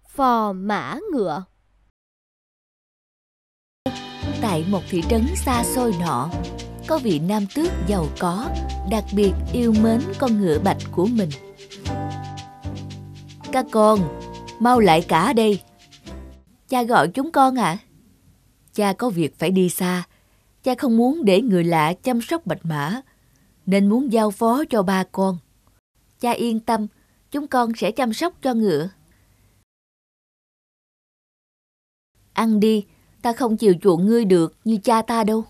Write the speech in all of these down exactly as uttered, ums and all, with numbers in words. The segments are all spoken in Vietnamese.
Phò mã ngựa. Tại một thị trấn xa xôi nọ, có vị nam tước giàu có, đặc biệt yêu mến con ngựa bạch của mình. Các con, mau lại cả đây. Cha gọi chúng con ạ. À? Cha có việc phải đi xa. Cha không muốn để người lạ chăm sóc bạch mã, nên muốn giao phó cho ba con. Cha yên tâm, chúng con sẽ chăm sóc cho ngựa. Ăn đi, ta không chiều chuộng ngươi được như cha ta đâu.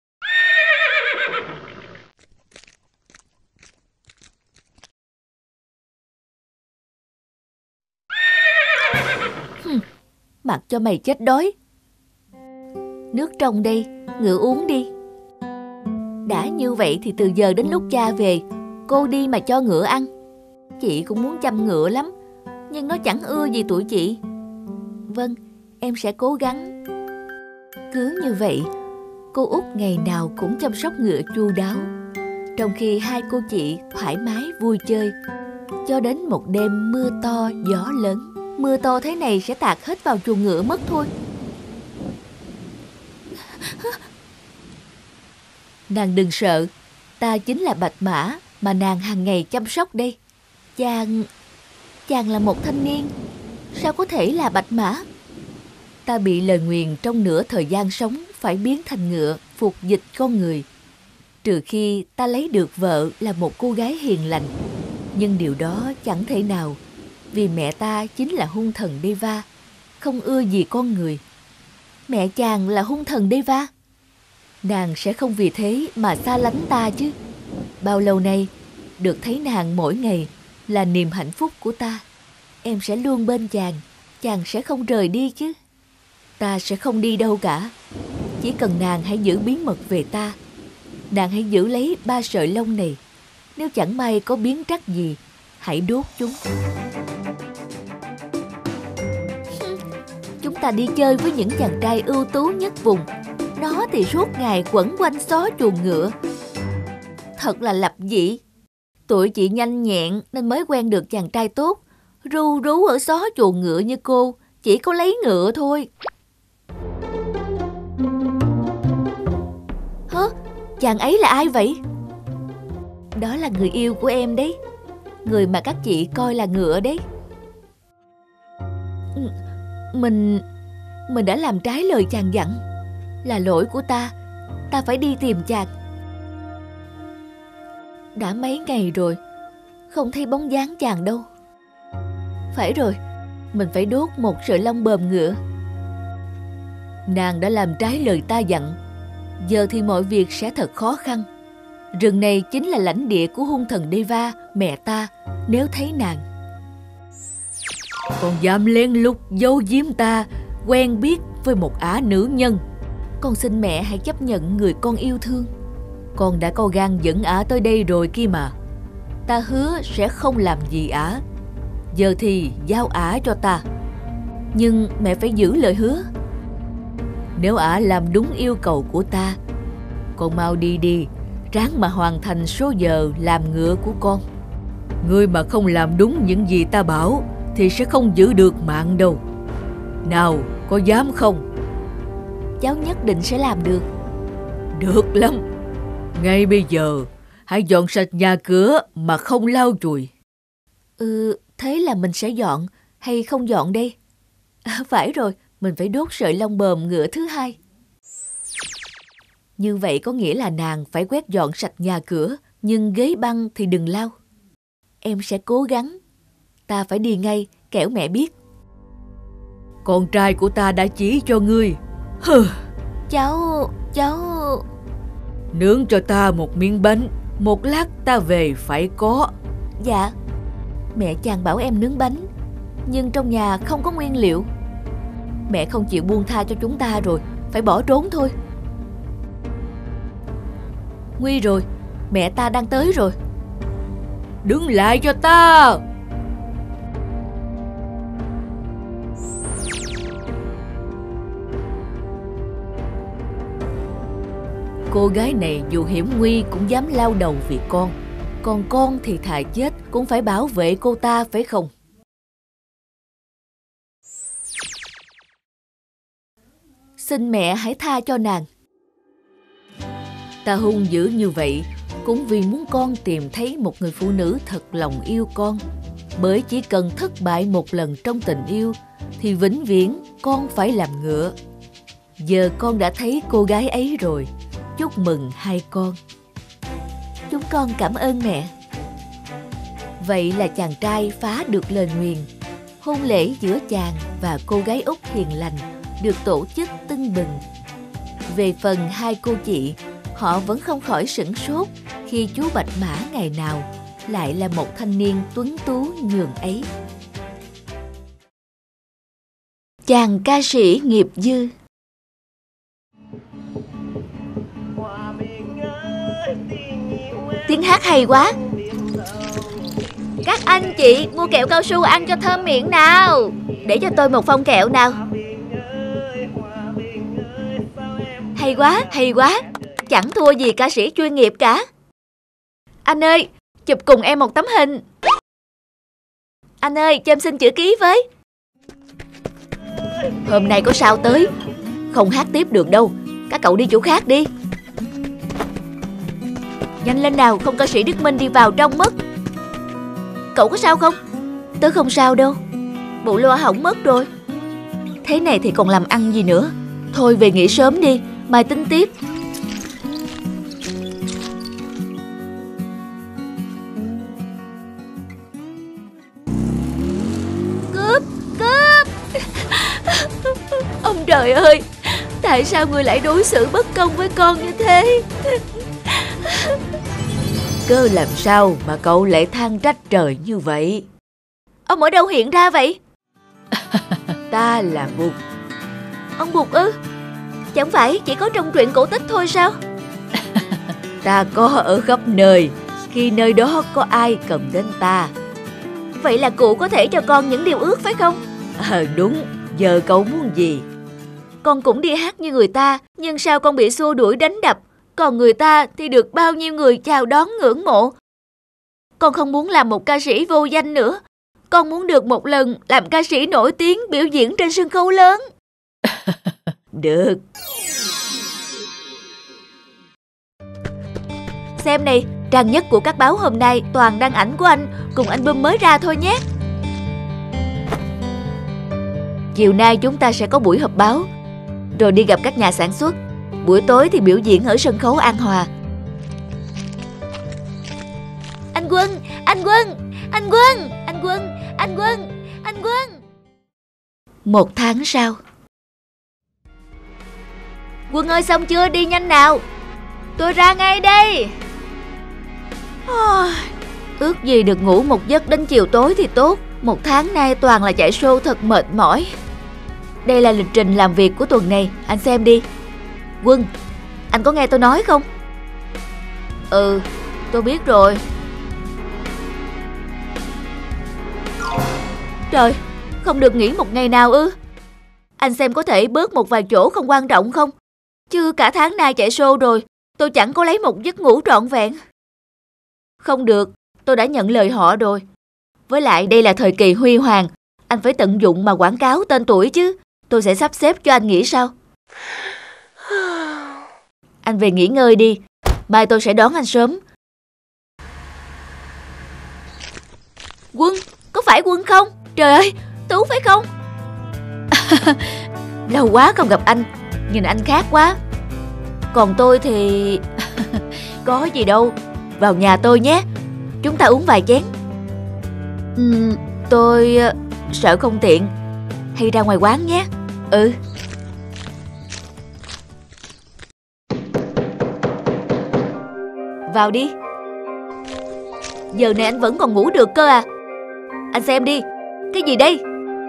Hừm, mặc cho mày chết đói. Nước trong đây, ngựa uống đi. Đã như vậy thì từ giờ đến lúc cha về, cô đi mà cho ngựa ăn. Chị cũng muốn chăm ngựa lắm, nhưng nó chẳng ưa gì tụi chị. Vâng, em sẽ cố gắng. Cứ như vậy, cô út ngày nào cũng chăm sóc ngựa chu đáo, trong khi hai cô chị thoải mái vui chơi. Cho đến một đêm mưa to gió lớn. Mưa to thế này sẽ tạt hết vào chuồng ngựa mất thôi. Nàng đừng sợ, ta chính là bạch mã mà nàng hàng ngày chăm sóc đây. Chàng... chàng là một thanh niên, sao có thể là bạch mã? Ta bị lời nguyền trong nửa thời gian sống phải biến thành ngựa phục dịch con người, trừ khi ta lấy được vợ là một cô gái hiền lành. Nhưng điều đó chẳng thể nào, vì mẹ ta chính là hung thần Deva, không ưa gì con người. Mẹ chàng là hung thần Deva, nàng sẽ không vì thế mà xa lánh ta chứ. Bao lâu nay, được thấy nàng mỗi ngày là niềm hạnh phúc của ta. Em sẽ luôn bên chàng, chàng sẽ không rời đi chứ. Ta sẽ không đi đâu cả, chỉ cần nàng hãy giữ bí mật về ta. Nàng hãy giữ lấy ba sợi lông này, nếu chẳng may có biến trắc gì, hãy đốt chúng. Chúng ta đi chơi với những chàng trai ưu tú nhất vùng, nó thì suốt ngày quẩn quanh xó chuồng ngựa. Thật là lập dị. Tụi chị nhanh nhẹn nên mới quen được chàng trai tốt. Ru rú ở xó chuồng ngựa như cô, chỉ có lấy ngựa thôi. Hả? Chàng ấy là ai vậy? Đó là người yêu của em đấy, người mà các chị coi là ngựa đấy. Mình... Mình đã làm trái lời chàng dặn. Là lỗi của ta. Ta phải đi tìm chàng. Đã mấy ngày rồi, không thấy bóng dáng chàng đâu. Phải rồi, mình phải đốt một sợi lông bờm ngựa. Nàng đã làm trái lời ta dặn, giờ thì mọi việc sẽ thật khó khăn. Rừng này chính là lãnh địa của hung thần Deva, mẹ ta, nếu thấy nàng. Con dám lén lút giấu giếm ta, quen biết với một ả nữ nhân. Con xin mẹ hãy chấp nhận người con yêu thương. Con đã có gan dẫn ả tới đây rồi kia mà. Ta hứa sẽ không làm gì ả. Giờ thì giao ả cho ta. Nhưng mẹ phải giữ lời hứa. Nếu ả làm đúng yêu cầu của ta, con mau đi đi, ráng mà hoàn thành số giờ làm ngựa của con. Ngươi mà không làm đúng những gì ta bảo thì sẽ không giữ được mạng đâu. Nào, có dám không? Cháu nhất định sẽ làm được. Được lắm. Ngay bây giờ, hãy dọn sạch nhà cửa mà không lau chùi. Ừ, thế là mình sẽ dọn hay không dọn đây? À, phải rồi, mình phải đốt sợi lông bờm ngựa thứ hai. Như vậy có nghĩa là nàng phải quét dọn sạch nhà cửa, nhưng ghế băng thì đừng lau. Em sẽ cố gắng. Ta phải đi ngay, kẻo mẹ biết. Con trai của ta đã chỉ cho ngươi. Hừ. Cháu... cháu... Nướng cho ta một miếng bánh, một lát ta về phải có. Dạ. Mẹ chàng bảo em nướng bánh, nhưng trong nhà không có nguyên liệu. Mẹ không chịu buông tha cho chúng ta rồi, phải bỏ trốn thôi. Nguy rồi, mẹ ta đang tới rồi. Đứng lại cho ta. Cô gái này dù hiểm nguy cũng dám lao đầu vì con. Còn con thì thà chết cũng phải bảo vệ cô ta, phải không? xin mẹ hãy tha cho nàng. Ta hung dữ như vậy cũng vì muốn con tìm thấy một người phụ nữ thật lòng yêu con. Bởi chỉ cần thất bại một lần trong tình yêu thì vĩnh viễn con phải làm ngựa. Giờ con đã thấy cô gái ấy rồi. Chúc mừng hai con. Chúng con cảm ơn mẹ. Vậy là chàng trai phá được lời nguyền. Hôn lễ giữa chàng và cô gái Úc hiền lành được tổ chức tưng bừng. Về phần hai cô chị, họ vẫn không khỏi sửng sốt khi chú Bạch Mã ngày nào lại là một thanh niên tuấn tú nhường ấy. Chàng ca sĩ nghiệp dư. Tiếng hát hay quá. Các anh chị mua kẹo cao su ăn cho thơm miệng nào. Để cho tôi một phong kẹo nào. Hay quá, hay quá. Chẳng thua gì ca sĩ chuyên nghiệp cả. Anh ơi, chụp cùng em một tấm hình. Anh ơi, cho em xin chữ ký với. Hôm nay có sao tới. Không hát tiếp được đâu. Các cậu đi chỗ khác đi. Nhanh lên nào, không ca sĩ Đức Minh đi vào trong mất. Cậu có sao không? Tớ không sao đâu. Bộ loa hỏng mất rồi. Thế này thì còn làm ăn gì nữa. Thôi về nghỉ sớm đi, mai tính tiếp. Cướp, cướp. Ông trời ơi, tại sao người lại đối xử bất công với con như thế? Cơ làm sao mà cậu lại than trách trời như vậy? Ông ở đâu hiện ra vậy? Ta là Bụt. Ông Bụt ư? Chẳng phải chỉ có trong truyện cổ tích thôi sao? Ta có ở khắp nơi, khi nơi đó có ai cần đến ta. Vậy là cụ có thể cho con những điều ước phải không? Ờ đúng, giờ cậu muốn gì? Con cũng đi hát như người ta, nhưng sao con bị xua đuổi đánh đập? Còn người ta thì được bao nhiêu người chào đón ngưỡng mộ. Con không muốn làm một ca sĩ vô danh nữa. Con muốn được một lần làm ca sĩ nổi tiếng biểu diễn trên sân khấu lớn. Được. Xem này, trang nhất của các báo hôm nay toàn đăng ảnh của anh cùng album mới ra thôi nhé. Chiều nay chúng ta sẽ có buổi họp báo, rồi đi gặp các nhà sản xuất. Buổi tối thì biểu diễn ở sân khấu An Hòa. Anh Quân, anh Quân, anh Quân, anh Quân, anh Quân, anh Quân. Một tháng sau. Quân ơi, xong chưa? Đi nhanh nào. Tôi ra ngay đây. Ước gì được ngủ một giấc đến chiều tối thì tốt. Một tháng nay toàn là chạy show thật mệt mỏi. Đây là lịch trình làm việc của tuần này, anh xem đi. Quân, anh có nghe tôi nói không? Ừ, tôi biết rồi. Trời, không được nghỉ một ngày nào ư? Anh xem có thể bớt một vài chỗ không quan trọng không? Chứ cả tháng nay chạy show rồi, tôi chẳng có lấy một giấc ngủ trọn vẹn. Không được, tôi đã nhận lời họ rồi. Với lại đây là thời kỳ huy hoàng, anh phải tận dụng mà quảng cáo tên tuổi chứ. Tôi sẽ sắp xếp cho anh nghỉ sau. Anh về nghỉ ngơi đi, mai tôi sẽ đón anh sớm. Quân, có phải Quân không? Trời ơi, Tú phải không? Lâu quá không gặp anh, nhìn anh khác quá. Còn tôi thì... có gì đâu, vào nhà tôi nhé. Chúng ta uống vài chén. uhm, Tôi... sợ không tiện. Hay ra ngoài quán nhé. Ừ. Vào đi. Giờ này anh vẫn còn ngủ được cơ à? Anh xem đi. Cái gì đây?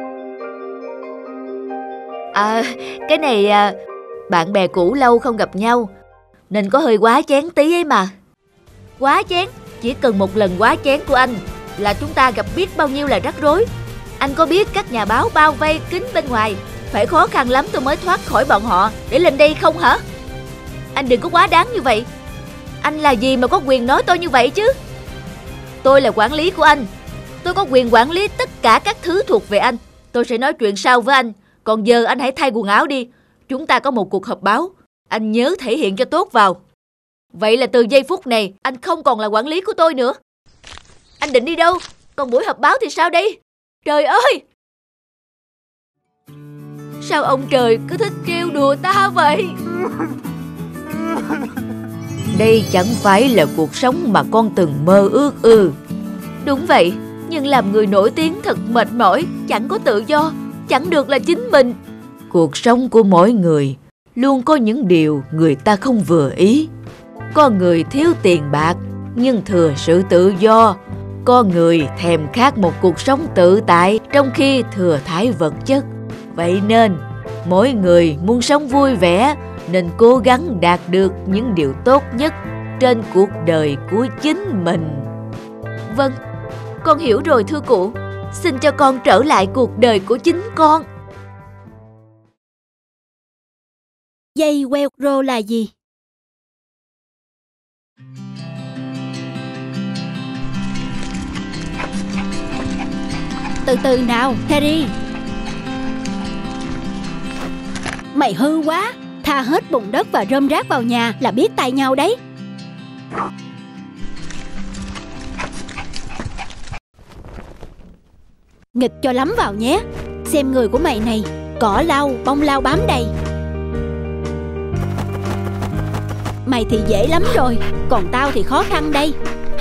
À, cái này à, bạn bè cũ lâu không gặp nhau nên có hơi quá chén tí ấy mà. Quá chén? Chỉ cần một lần quá chén của anh là chúng ta gặp biết bao nhiêu là rắc rối. Anh có biết các nhà báo bao vây kín bên ngoài, phải khó khăn lắm tôi mới thoát khỏi bọn họ để lên đây không hả? Anh đừng có quá đáng như vậy. Anh là gì mà có quyền nói tôi như vậy chứ? Tôi là quản lý của anh. Tôi có quyền quản lý tất cả các thứ thuộc về anh. Tôi sẽ nói chuyện sau với anh. Còn giờ anh hãy thay quần áo đi. chúng ta có một cuộc họp báo. Anh nhớ thể hiện cho tốt vào. Vậy là từ giây phút này, anh không còn là quản lý của tôi nữa. Anh định đi đâu? Còn buổi họp báo thì sao đây? Trời ơi! Sao ông trời cứ thích trêu đùa ta vậy? Đây chẳng phải là cuộc sống mà con từng mơ ước ư? Đúng vậy, nhưng làm người nổi tiếng thật mệt mỏi, chẳng có tự do, chẳng được là chính mình. Cuộc sống của mỗi người luôn có những điều người ta không vừa ý. Có người thiếu tiền bạc nhưng thừa sự tự do. Có người thèm khát một cuộc sống tự tại trong khi thừa thãi vật chất. Vậy nên, mỗi người muốn sống vui vẻ nên cố gắng đạt được những điều tốt nhất trên cuộc đời của chính mình. Vâng, con hiểu rồi thưa cụ. Xin cho con trở lại cuộc đời của chính con. Dây Velcro là gì? Từ từ nào, Terry. Mày hư quá. Tha hết bùn đất và rơm rác vào nhà là biết tay nhau đấy. Nghịch cho lắm vào nhé. Xem người của mày này, cỏ lau, bông lau bám đầy. Mày thì dễ lắm rồi, còn tao thì khó khăn đây.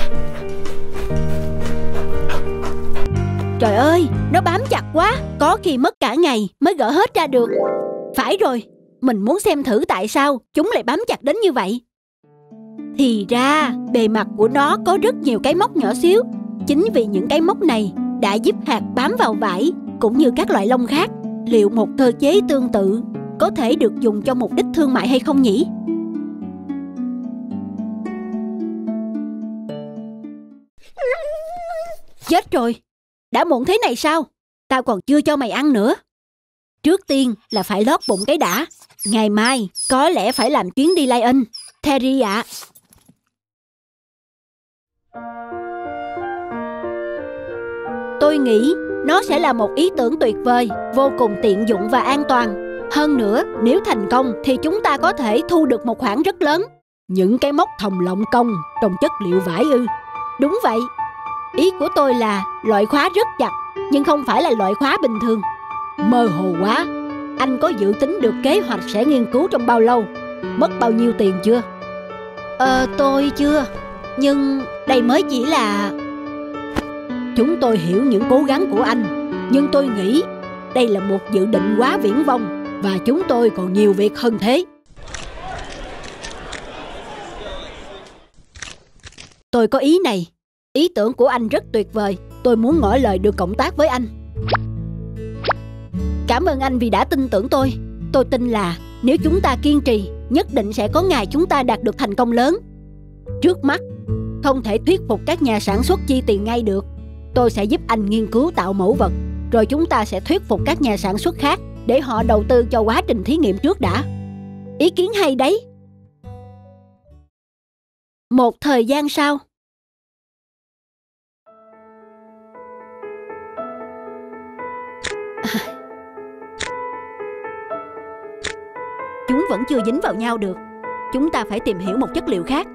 Trời ơi, nó bám chặt quá, có khi mất cả ngày mới gỡ hết ra được. Phải rồi, mình muốn xem thử tại sao chúng lại bám chặt đến như vậy. Thì ra, bề mặt của nó có rất nhiều cái móc nhỏ xíu. Chính vì những cái móc này đã giúp hạt bám vào vải, cũng như các loại lông khác. Liệu một cơ chế tương tự có thể được dùng cho mục đích thương mại hay không nhỉ? Chết rồi, đã muộn thế này sao? Tao còn chưa cho mày ăn nữa. Trước tiên là phải lót bụng cái đã. Ngày mai có lẽ phải làm chuyến đi Lion. Terry ạ. Tôi nghĩ nó sẽ là một ý tưởng tuyệt vời, vô cùng tiện dụng và an toàn. Hơn nữa, nếu thành công thì chúng ta có thể thu được một khoản rất lớn. Những cái móc thòng lọng công trong chất liệu vải ư? Đúng vậy. Ý của tôi là loại khóa rất chặt, nhưng không phải là loại khóa bình thường. Mơ hồ quá. Anh có dự tính được kế hoạch sẽ nghiên cứu trong bao lâu? Mất bao nhiêu tiền chưa? Ờ, tôi chưa. Nhưng đây mới chỉ là... Chúng tôi hiểu những cố gắng của anh, nhưng tôi nghĩ đây là một dự định quá viển vông, và chúng tôi còn nhiều việc hơn thế. Tôi có ý này. Ý tưởng của anh rất tuyệt vời. Tôi muốn ngỏ lời được cộng tác với anh. Cảm ơn anh vì đã tin tưởng tôi. Tôi tin là nếu chúng ta kiên trì, nhất định sẽ có ngày chúng ta đạt được thành công lớn. Trước mắt, không thể thuyết phục các nhà sản xuất chi tiền ngay được. Tôi sẽ giúp anh nghiên cứu tạo mẫu vật, rồi chúng ta sẽ thuyết phục các nhà sản xuất khác để họ đầu tư cho quá trình thí nghiệm trước đã. Ý kiến hay đấy. Một thời gian sau. Chúng vẫn chưa dính vào nhau được. Chúng ta phải tìm hiểu một chất liệu khác.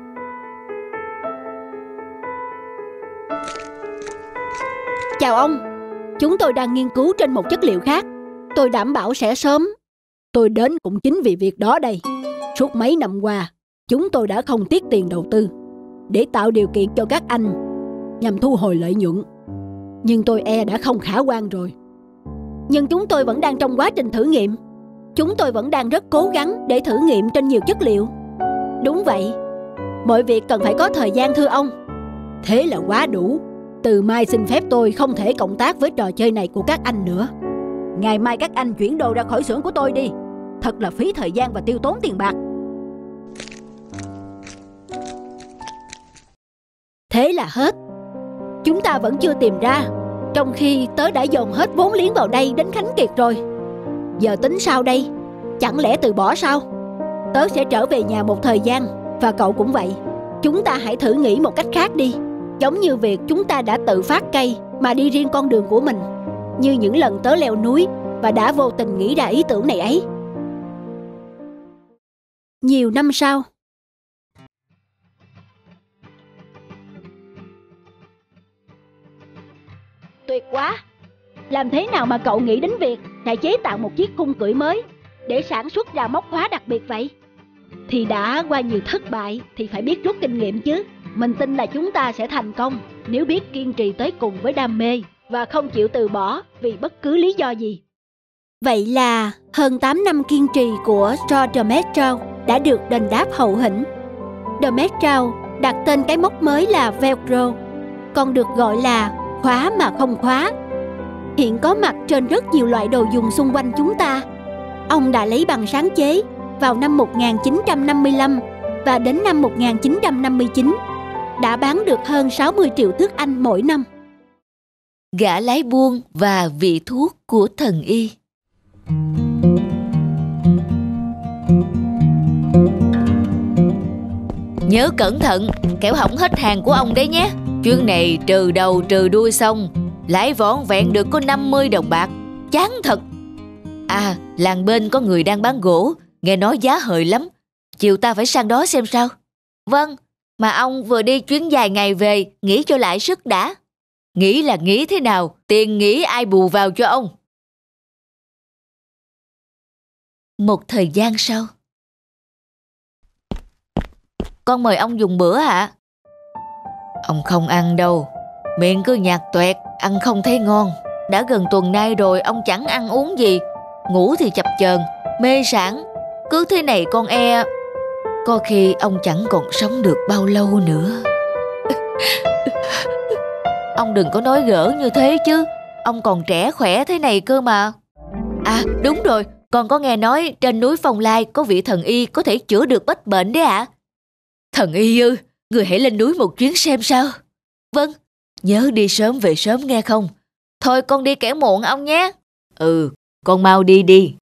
Chào ông. Chúng tôi đang nghiên cứu trên một chất liệu khác. Tôi đảm bảo sẽ sớm. Tôi đến cũng chính vì việc đó đây. Suốt mấy năm qua, chúng tôi đã không tiếc tiền đầu tư để tạo điều kiện cho các anh nhằm thu hồi lợi nhuận. Nhưng tôi e đã không khả quan rồi. Nhưng chúng tôi vẫn đang trong quá trình thử nghiệm. Chúng tôi vẫn đang rất cố gắng để thử nghiệm trên nhiều chất liệu. Đúng vậy. Mọi việc cần phải có thời gian thưa ông. Thế là quá đủ. Từ mai xin phép tôi không thể cộng tác với trò chơi này của các anh nữa. Ngày mai các anh chuyển đồ ra khỏi xưởng của tôi đi. Thật là phí thời gian và tiêu tốn tiền bạc. Thế là hết. Chúng ta vẫn chưa tìm ra, trong khi tớ đã dồn hết vốn liếng vào đây đến khánh kiệt rồi. Giờ tính sao đây? Chẳng lẽ từ bỏ sao? Tớ sẽ trở về nhà một thời gian, và cậu cũng vậy. Chúng ta hãy thử nghĩ một cách khác đi. Giống như việc chúng ta đã tự phát cây mà đi riêng con đường của mình. Như những lần tớ leo núi và đã vô tình nghĩ ra ý tưởng này ấy. Nhiều năm sau. Tuyệt quá! Làm thế nào mà cậu nghĩ đến việc sẽ chế tạo một chiếc khung cưỡi mới để sản xuất ra móc khóa đặc biệt vậy? Thì đã qua nhiều thất bại thì phải biết rút kinh nghiệm chứ. Mình tin là chúng ta sẽ thành công nếu biết kiên trì tới cùng với đam mê và không chịu từ bỏ vì bất cứ lý do gì. Vậy là hơn tám năm kiên trì của George Demetrao đã được đền đáp hậu hĩnh. Demetrao đặt tên cái móc mới là Velcro, còn được gọi là khóa mà không khóa. Hiện có mặt trên rất nhiều loại đồ dùng xung quanh chúng ta. Ông đã lấy bằng sáng chế vào năm một nghìn chín trăm năm mươi lăm và đến năm một nghìn chín trăm năm mươi chín đã bán được hơn sáu mươi triệu thước Anh mỗi năm. Gã lái buôn và vị thuốc của thần y. Nhớ cẩn thận, kẻo hỏng hết hàng của ông đấy nhé. Chuyến này trừ đầu trừ đuôi xong, lãi vỏn vẹn được có năm mươi đồng bạc. Chán thật. À, làng bên có người đang bán gỗ, nghe nói giá hời lắm. Chiều ta phải sang đó xem sao. Vâng, mà ông vừa đi chuyến dài ngày về, nghỉ cho lại sức đã. Nghĩ là nghĩ thế nào, tiền nghỉ ai bù vào cho ông. Một thời gian sau. Con mời ông dùng bữa ạ. Ông không ăn đâu, miệng cứ nhạt toẹt, ăn không thấy ngon. Đã gần tuần nay rồi ông chẳng ăn uống gì, ngủ thì chập chờn, mê sảng. Cứ thế này con e, có khi ông chẳng còn sống được bao lâu nữa. Ông đừng có nói gỡ như thế chứ, ông còn trẻ khỏe thế này cơ mà. À đúng rồi, con có nghe nói trên núi Phong Lai có vị thần y có thể chữa được bách bệnh đấy ạ. À? Thần y ư? Người hãy lên núi một chuyến xem sao. Vâng, nhớ đi sớm về sớm nghe không? Thôi con đi kẻo muộn ông nhé. Ừ, con mau đi đi.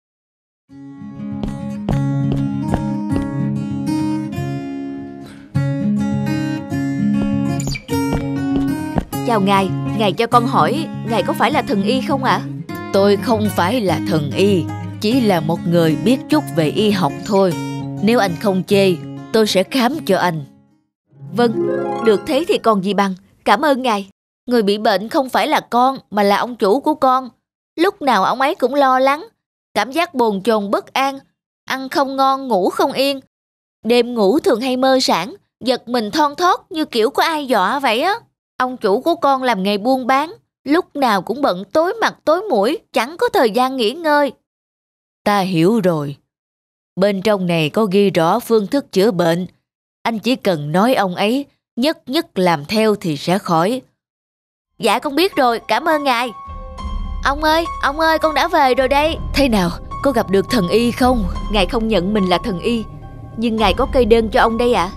Chào ngài, ngài cho con hỏi, ngài có phải là thần y không ạ? À? Tôi không phải là thần y, chỉ là một người biết chút về y học thôi. Nếu anh không chê, tôi sẽ khám cho anh. Vâng, được thế thì còn gì bằng, cảm ơn ngài. Người bị bệnh không phải là con, mà là ông chủ của con. Lúc nào ông ấy cũng lo lắng, cảm giác bồn chồn bất an, ăn không ngon, ngủ không yên. Đêm ngủ thường hay mơ sảng, giật mình thon thót như kiểu có ai dọa vậy á. Ông chủ của con làm nghề buôn bán, lúc nào cũng bận tối mặt tối mũi, chẳng có thời gian nghỉ ngơi. Ta hiểu rồi. Bên trong này có ghi rõ phương thức chữa bệnh. Anh chỉ cần nói ông ấy, nhất nhất làm theo thì sẽ khỏi. Dạ con biết rồi, cảm ơn ngài. Ông ơi, ông ơi, con đã về rồi đây. Thế nào, có gặp được thần y không? Ngài không nhận mình là thần y, nhưng ngài có cây đơn cho ông đây ạ. À?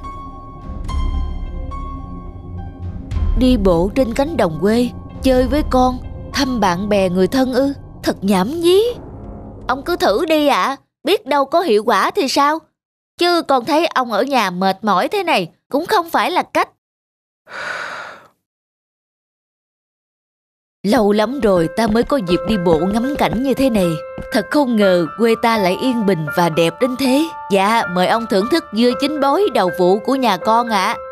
Đi bộ trên cánh đồng quê, chơi với con, thăm bạn bè người thân ư? Thật nhảm nhí. Ông cứ thử đi ạ, à, biết đâu có hiệu quả thì sao? Chứ con thấy ông ở nhà mệt mỏi thế này cũng không phải là cách. Lâu lắm rồi ta mới có dịp đi bộ ngắm cảnh như thế này. Thật không ngờ quê ta lại yên bình và đẹp đến thế. Dạ, mời ông thưởng thức dưa chín bói đầu vụ của nhà con ạ. À.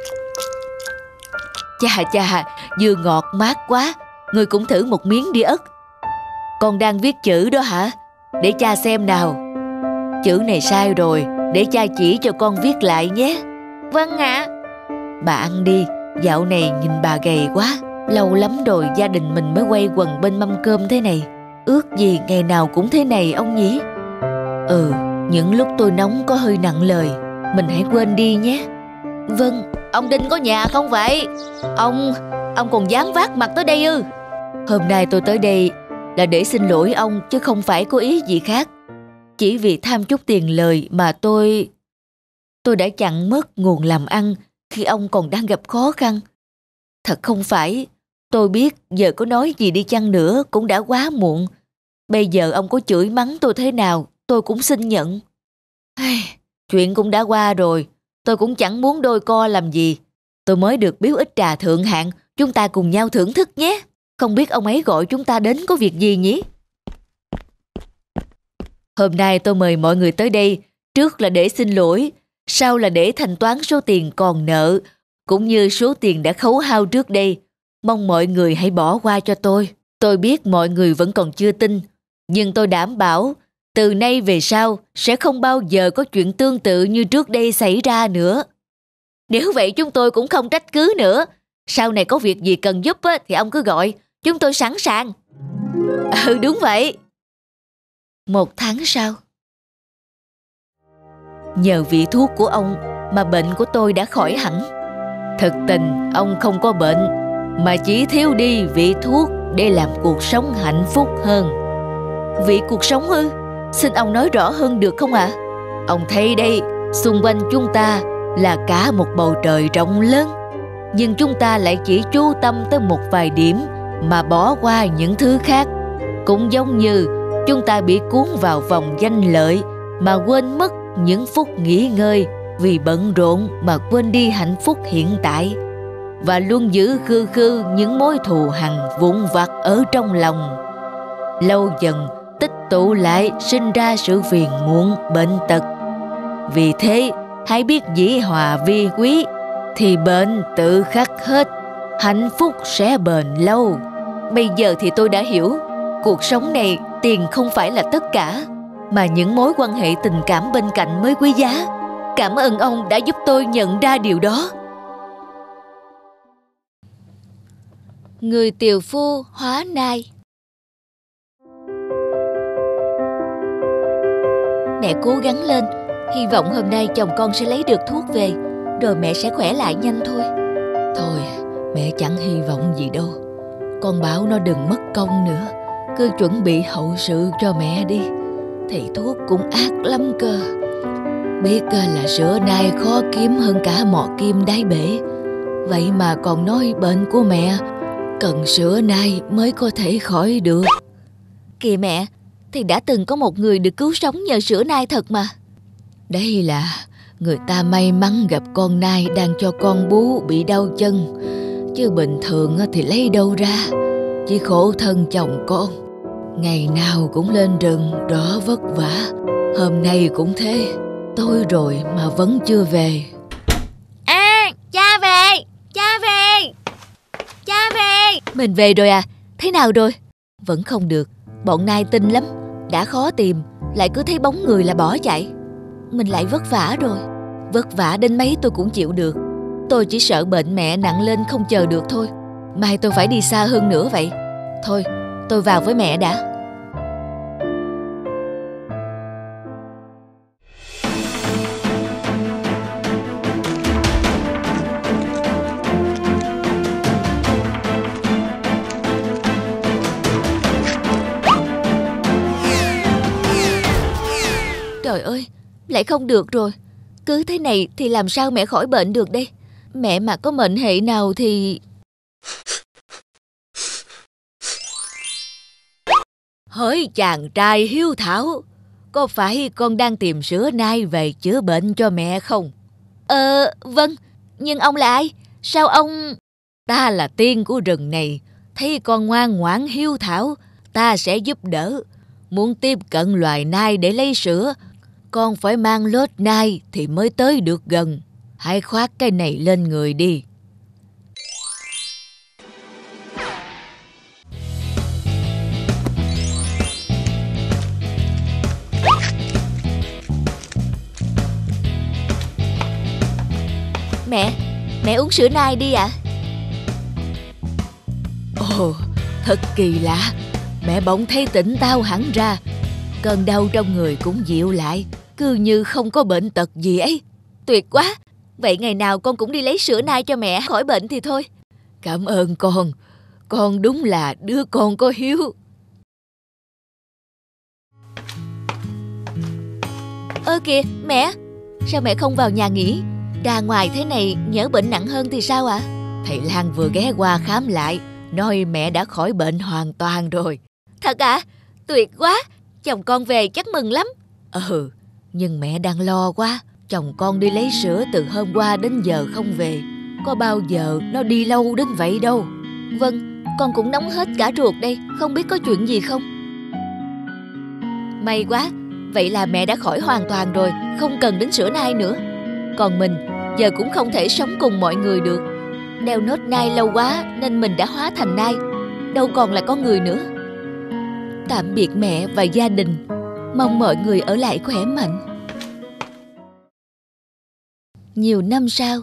Chà chà, dưa ngọt mát quá. Người cũng thử một miếng đi ất. Con đang viết chữ đó hả? Để cha xem nào. Chữ này sai rồi, để cha chỉ cho con viết lại nhé. Vâng ạ. À. Bà ăn đi, dạo này nhìn bà gầy quá. Lâu lắm rồi gia đình mình mới quây quần bên mâm cơm thế này. Ước gì ngày nào cũng thế này ông nhỉ. Ừ, những lúc tôi nóng có hơi nặng lời, mình hãy quên đi nhé. Vâng, ông Đinh có nhà không vậy? Ông, ông còn dám vác mặt tới đây ư? Hôm nay tôi tới đây là để xin lỗi ông chứ không phải có ý gì khác. Chỉ vì tham chút tiền lời mà tôi... Tôi đã chặn mất nguồn làm ăn khi ông còn đang gặp khó khăn. Thật không phải, tôi biết giờ có nói gì đi chăng nữa cũng đã quá muộn. Bây giờ ông có chửi mắng tôi thế nào, tôi cũng xin nhận. Chuyện cũng đã qua rồi, tôi cũng chẳng muốn đôi co làm gì. Tôi mới được biếu ít trà thượng hạng, chúng ta cùng nhau thưởng thức nhé. Không biết ông ấy gọi chúng ta đến có việc gì nhỉ? Hôm nay tôi mời mọi người tới đây trước là để xin lỗi, sau là để thanh toán số tiền còn nợ, cũng như số tiền đã khấu hao trước đây. Mong mọi người hãy bỏ qua cho tôi. Tôi biết mọi người vẫn còn chưa tin, nhưng tôi đảm bảo từ nay về sau sẽ không bao giờ có chuyện tương tự như trước đây xảy ra nữa. Nếu vậy chúng tôi cũng không trách cứ nữa. Sau này có việc gì cần giúp á, thì ông cứ gọi, chúng tôi sẵn sàng. Ừ, đúng vậy. Một tháng sau, nhờ vị thuốc của ông mà bệnh của tôi đã khỏi hẳn. Thực tình ông không có bệnh, mà chỉ thiếu đi vị thuốc để làm cuộc sống hạnh phúc hơn. Vị cuộc sống ư? Xin ông nói rõ hơn được không ạ? À? Ông thấy đây, xung quanh chúng ta là cả một bầu trời rộng lớn, nhưng chúng ta lại chỉ chú tâm tới một vài điểm mà bỏ qua những thứ khác. Cũng giống như chúng ta bị cuốn vào vòng danh lợi mà quên mất những phút nghỉ ngơi, vì bận rộn mà quên đi hạnh phúc hiện tại, và luôn giữ khư khư những mối thù hằn vụn vặt ở trong lòng. Lâu dần tích tụ lại, sinh ra sự phiền muộn, bệnh tật. Vì thế hãy biết dĩ hòa vi quý, thì bệnh tự khắc hết, hạnh phúc sẽ bền lâu. Bây giờ thì tôi đã hiểu, cuộc sống này tiền không phải là tất cả, mà những mối quan hệ tình cảm bên cạnh mới quý giá. Cảm ơn ông đã giúp tôi nhận ra điều đó. Người tiều phu hóa nai. Mẹ cố gắng lên, hy vọng hôm nay chồng con sẽ lấy được thuốc về, rồi mẹ sẽ khỏe lại nhanh thôi. Thôi, mẹ chẳng hy vọng gì đâu. Con bảo nó đừng mất công nữa, cứ chuẩn bị hậu sự cho mẹ đi. Thầy thuốc cũng ác lắm cơ. Biết là sữa nai khó kiếm hơn cả mọ kim đáy bể, vậy mà còn nói bệnh của mẹ cần sữa nai mới có thể khỏi được. Kìa mẹ, thì đã từng có một người được cứu sống nhờ sữa nai thật mà. Đây là người ta may mắn gặp con nai đang cho con bú bị đau chân, chứ bình thường thì lấy đâu ra. Chỉ khổ thân chồng con, ngày nào cũng lên rừng đỏ vất vả. Hôm nay cũng thế, tối rồi mà vẫn chưa về. À, cha về, cha về, cha về. Mình về rồi à? Thế nào rồi? Vẫn không được, bọn nai tinh lắm. Đã khó tìm, lại cứ thấy bóng người là bỏ chạy. Mình lại vất vả rồi. Vất vả đến mấy tôi cũng chịu được. Tôi chỉ sợ bệnh mẹ nặng lên không chờ được thôi. Mai tôi phải đi xa hơn nữa vậy. Thôi, tôi vào với mẹ đã. Trời ơi, lại không được rồi. Cứ thế này thì làm sao mẹ khỏi bệnh được đây? Mẹ mà có mệnh hệ nào thì... Hỡi chàng trai hiếu thảo, có phải con đang tìm sữa nai về chữa bệnh cho mẹ không? Ờ, vâng, nhưng ông là ai? Sao ông... Ta là tiên của rừng này, thấy con ngoan ngoãn hiếu thảo, ta sẽ giúp đỡ. Muốn tiếp cận loài nai để lấy sữa, con phải mang lốt nai thì mới tới được gần. Hãy khoác cái này lên người đi. Mẹ, mẹ uống sữa nai đi ạ. À? Ồ, thật kỳ lạ. Mẹ bỗng thấy tỉnh táo hẳn ra. Cơn đau trong người cũng dịu lại, cứ như không có bệnh tật gì ấy. Tuyệt quá. Vậy ngày nào con cũng đi lấy sữa nai cho mẹ khỏi bệnh thì thôi. Cảm ơn con. Con đúng là đứa con có hiếu. Ơ kìa mẹ, sao mẹ không vào nhà nghỉ? Ra ngoài thế này nhỡ bệnh nặng hơn thì sao ạ? À? Thầy Lan vừa ghé qua khám lại, nói mẹ đã khỏi bệnh hoàn toàn rồi. Thật ạ? À? Tuyệt quá. Chồng con về chắc mừng lắm. Ừ, nhưng mẹ đang lo quá. Chồng con đi lấy sữa từ hôm qua đến giờ không về. Có bao giờ nó đi lâu đến vậy đâu. Vâng, con cũng nóng hết cả ruột đây. Không biết có chuyện gì không? May quá, Vậy là mẹ đã khỏi hoàn toàn rồi, không cần đến sữa nai nữa. Còn mình giờ cũng không thể sống cùng mọi người được. Đeo nốt nai lâu quá nên mình đã hóa thành nai, đâu còn là con người nữa. Tạm biệt mẹ và gia đình, mong mọi người ở lại khỏe mạnh. Nhiều năm sau.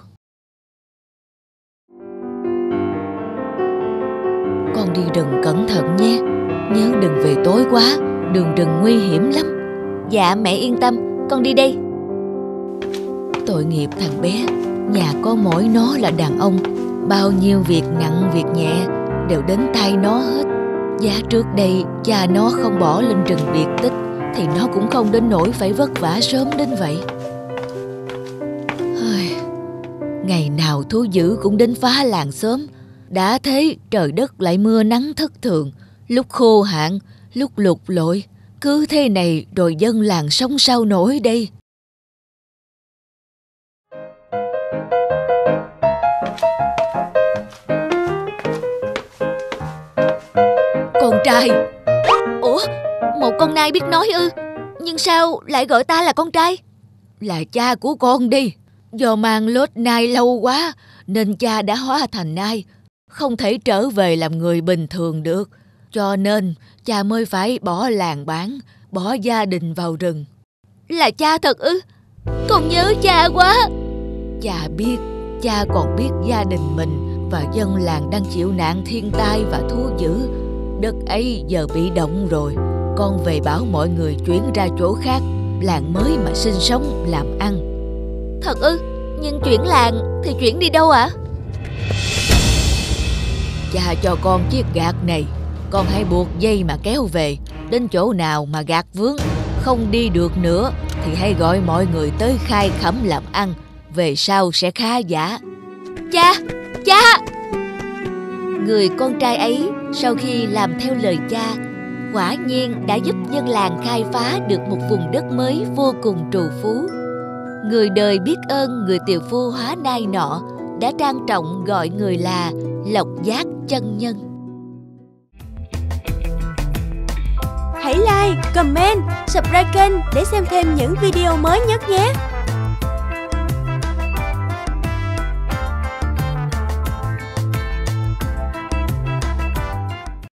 Con đi rừng cẩn thận nhé, nhớ đừng về tối quá, đường rừng nguy hiểm lắm. Dạ mẹ yên tâm, con đi đây. Tội nghiệp thằng bé, nhà có mỗi nó là đàn ông, bao nhiêu việc nặng việc nhẹ đều đến tay nó hết. Giá trước đây cha nó không bỏ lên rừng biệt tích thì nó cũng không đến nỗi phải vất vả sớm đến vậy. Ngày nào thú dữ cũng đến phá làng xóm. Đã thế trời đất lại mưa nắng thất thường, lúc khô hạn, lúc lụt lội. Cứ thế này rồi dân làng sống sao nổi đây. Con trai. Ủa, một con nai biết nói ư? Nhưng sao lại gọi ta là con trai? Là cha của con đi. Do mang lốt nai lâu quá nên cha đã hóa thành nai, không thể trở về làm người bình thường được. Cho nên cha mới phải bỏ làng bản, bỏ gia đình vào rừng. Là cha thật ư? Con nhớ cha quá. Cha biết, cha còn biết gia đình mình và dân làng đang chịu nạn thiên tai và thú dữ. Đất ấy giờ bị động rồi. Con về bảo mọi người chuyển ra chỗ khác, làng mới mà sinh sống làm ăn. Thật ư? Nhưng chuyển làng thì chuyển đi đâu ạ? À? Cha cho con chiếc gạt này, con hãy buộc dây mà kéo về. Đến chỗ nào mà gạt vướng không đi được nữa thì hãy gọi mọi người tới khai khẩm làm ăn, về sau sẽ khá giả. Cha, cha! Người con trai ấy sau khi làm theo lời cha, quả nhiên đã giúp dân làng khai phá được một vùng đất mới vô cùng trù phú. Người đời biết ơn người tiều phu hóa nai nọ đã trang trọng gọi người là Lộc Giác chân nhân. Hãy like, comment, subscribe kênh để xem thêm những video mới nhất nhé!